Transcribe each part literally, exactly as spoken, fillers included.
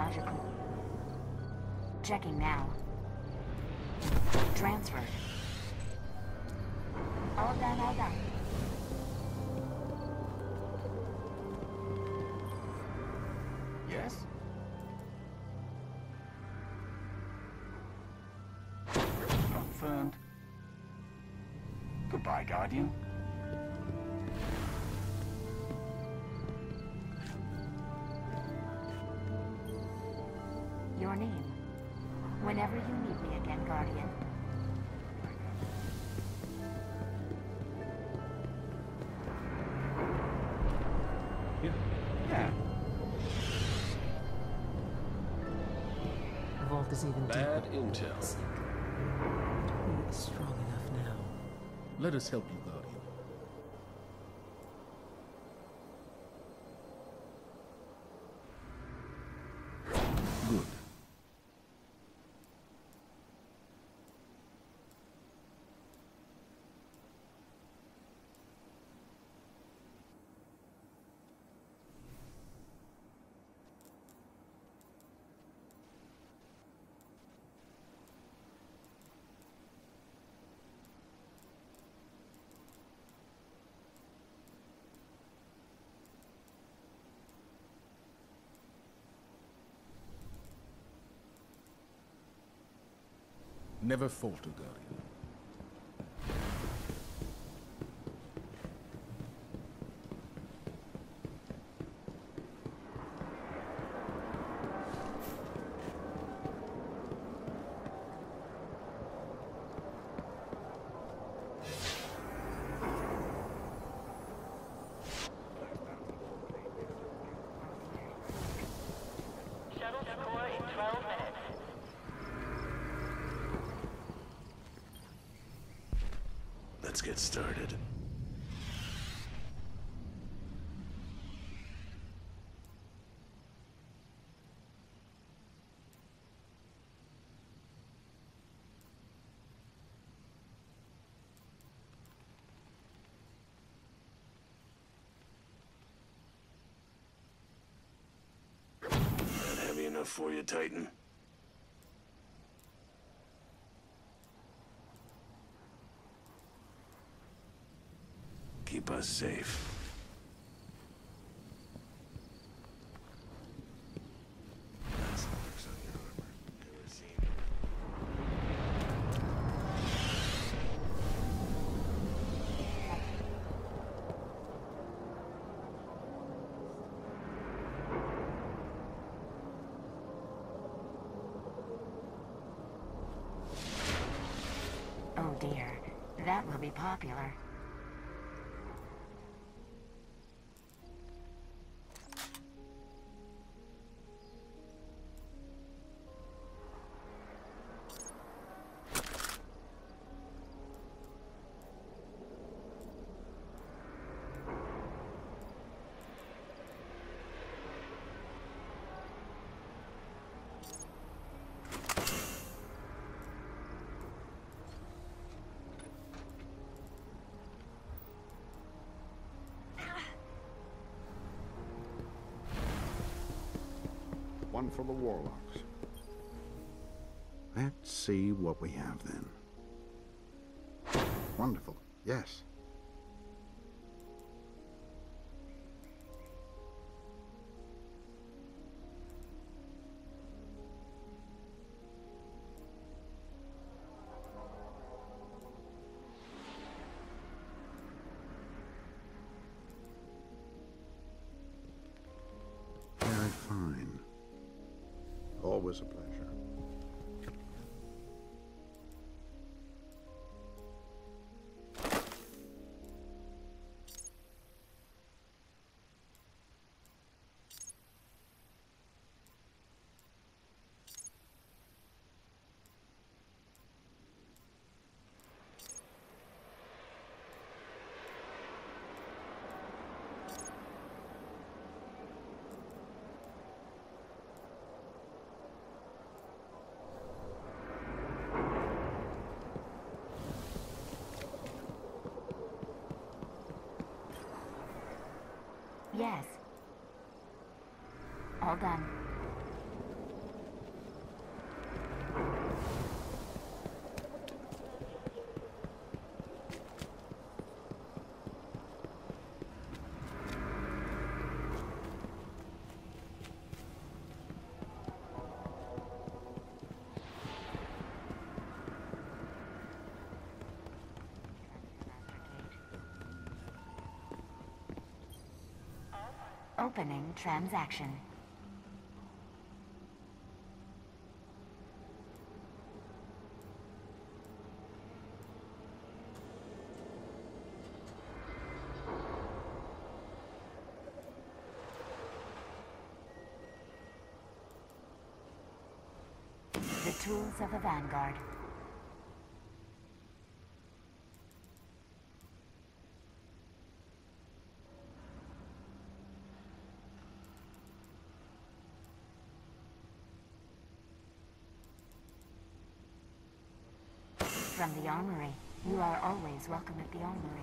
logical. Checking now. Transferred. All done, all done. Yes? Confirmed. Goodbye, Guardian. Your name. Whenever you need me again, Guardian. Yeah. Yeah. The vault is even Bad deeper. intel. Who is strong enough now? Let us help you, Guardian. Good. Never falter, Guardian. Shuttle to core in twelve minutes. Let's get started. That heavy enough for you, Titan? Keep us safe. That's the marks on your armor. Never seen. Oh dear. That will be popular. One for the Warlocks. Let's see what we have then. Wonderful. Yes. Very fine. Always a pleasure. Yes. All done. Opening transaction. The tools of the Vanguard. From the Armory. You are always welcome at the Armory.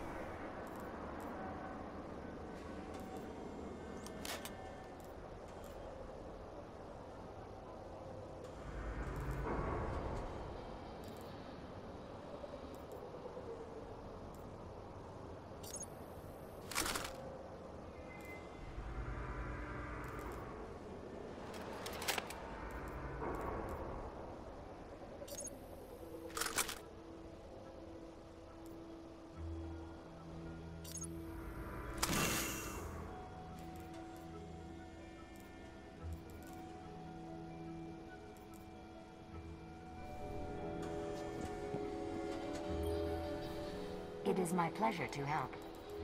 It is my pleasure to help.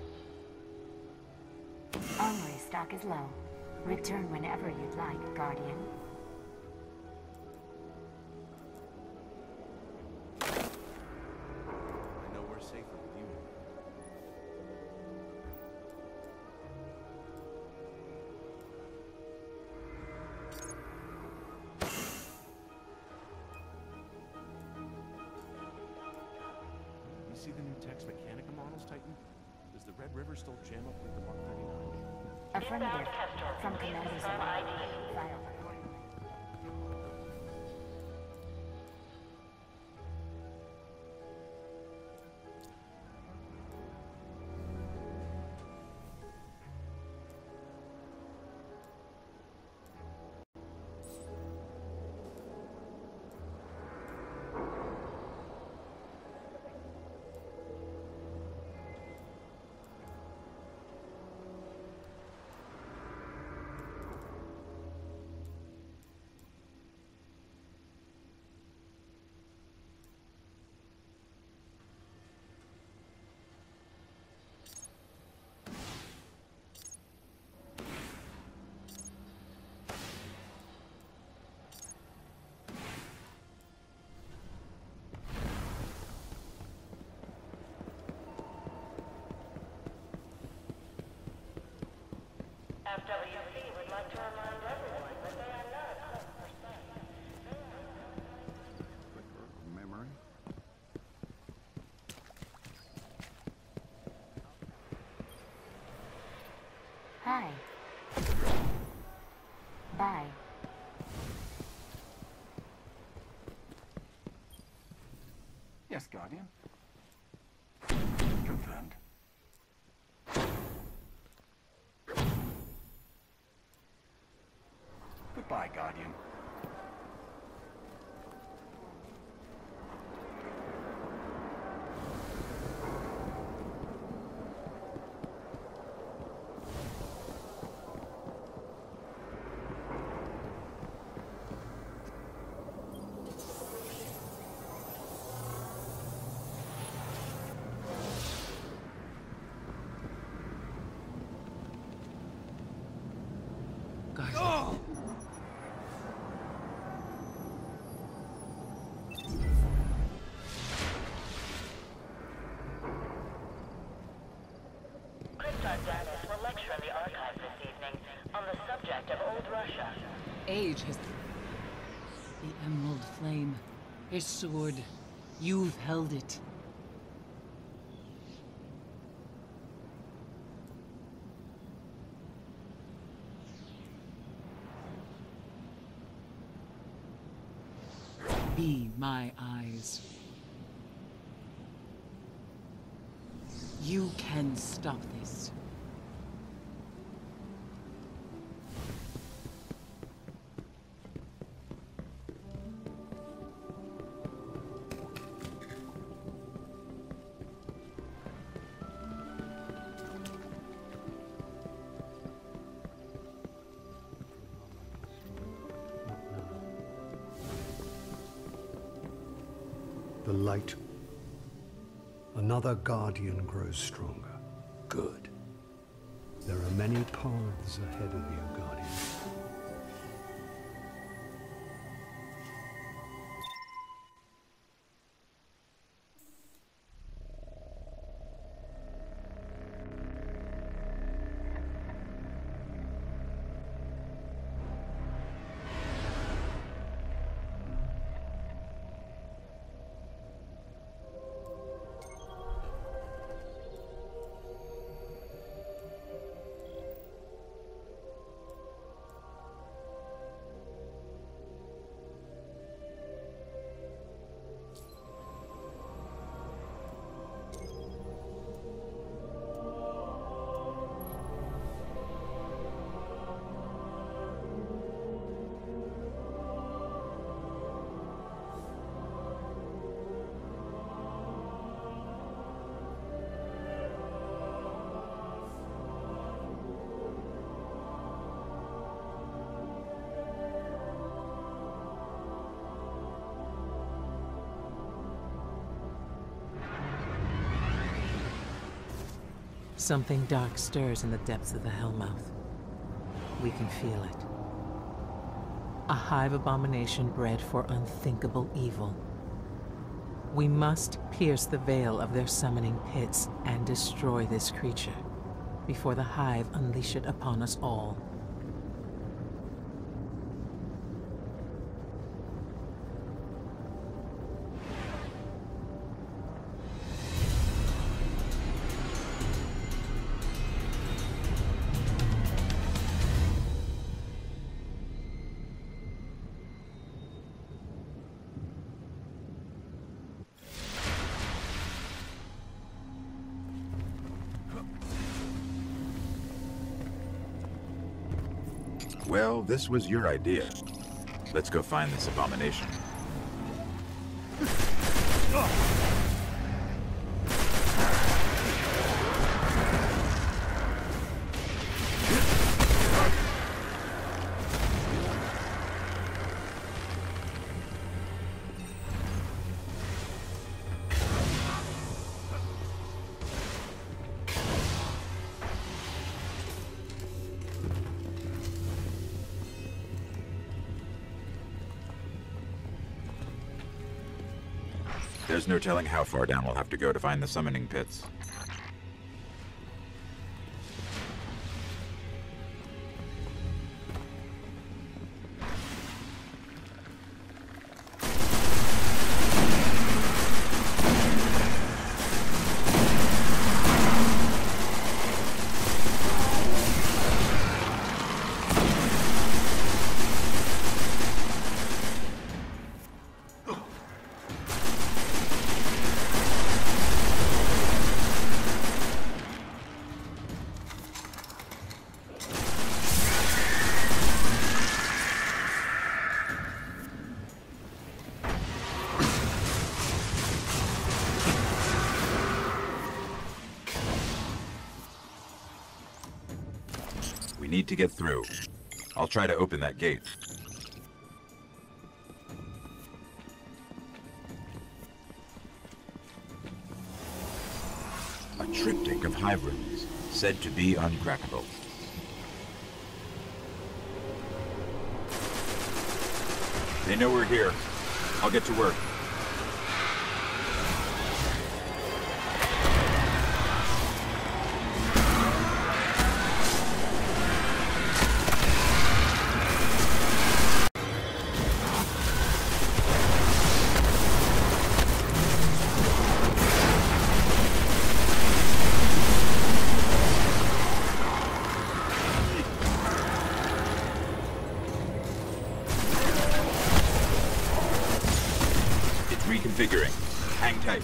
Armory stock is low. Return whenever you'd like, Guardian. I know we're safer with you. You see the new Tex Mechanica models, Titan? Does the Red River still jam up with the Mark thirty-nine? Affirmative. From Commander Confirm I D. File. F W C would like to remind everyone that they are not a club per se. Flicker of memory. Hi. Bye. Yes, Guardian. Confirmed. Goodbye, Guardian. Guys, Krypton Dennis will lecture in the archive this evening on the subject of old Russia. Age has... The Emerald Flame. His sword. You've held it. Be my eyes. You can stop this. The light. Another guardian grows stronger. Good. There are many paths ahead of you, Guardian. Something dark stirs in the depths of the Hellmouth. We can feel it. A hive abomination bred for unthinkable evil. We must pierce the veil of their summoning pits and destroy this creature before the hive unleash it upon us all. Well, this was your idea. Let's go find this abomination. There's no telling how far down we'll have to go to find the summoning pits. We need to get through. I'll try to open that gate. A triptych of hive runes, said to be uncrackable. They know we're here. I'll get to work. Reconfiguring. Hang tight.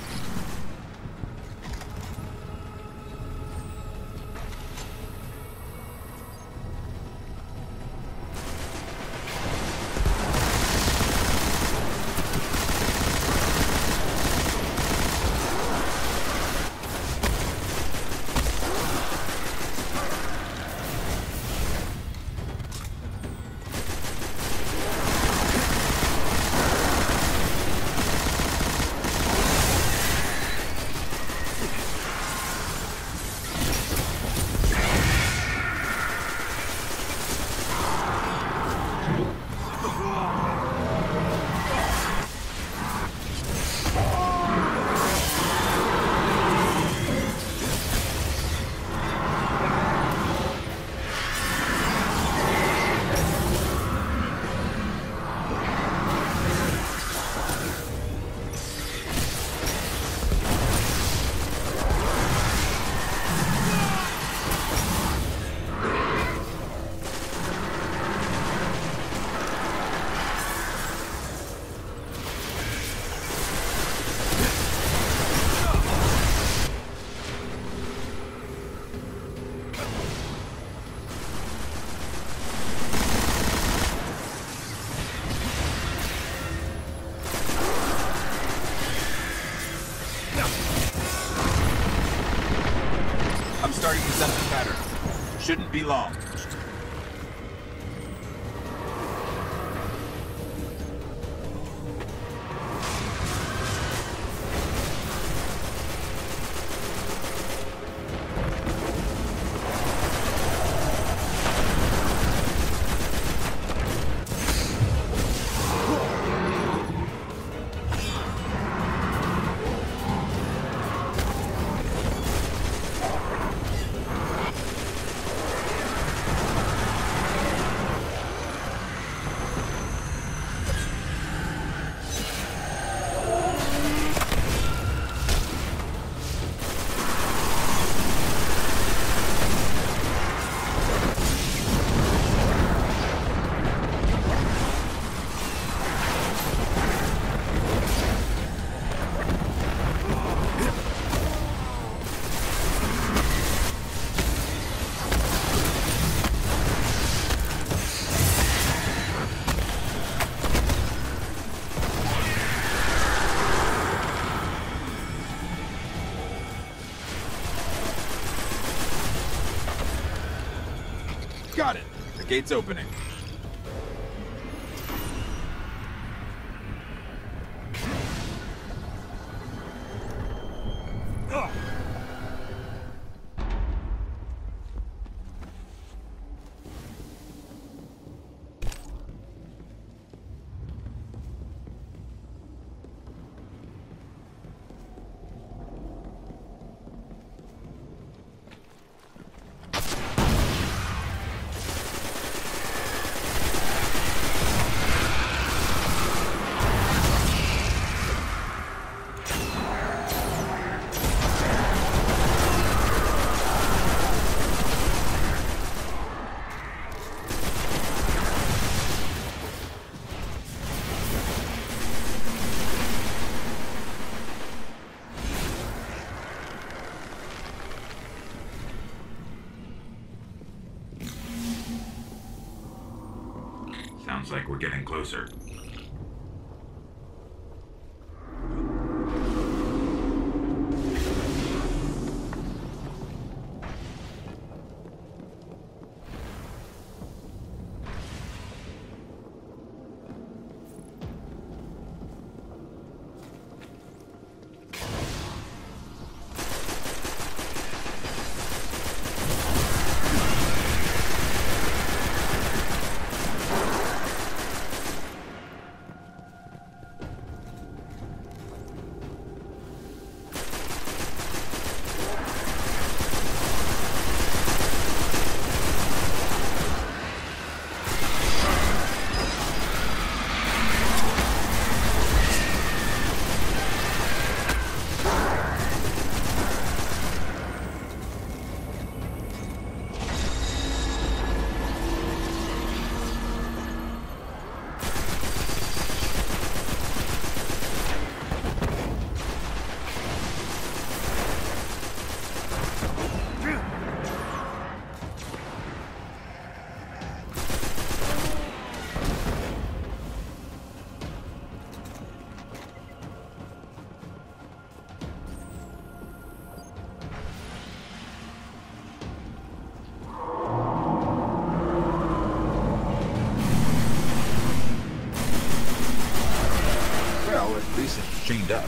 starting to sense a pattern. Shouldn't be long. Got it. The gate's opening. Sounds like we're getting closer. Chained up.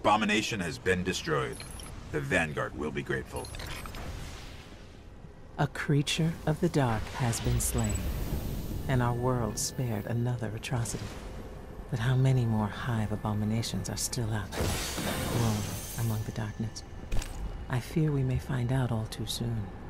abomination has been destroyed. The Vanguard will be grateful. A creature of the dark has been slain, and our world spared another atrocity. But how many more hive abominations are still out there, roaming among the darkness? I fear we may find out all too soon.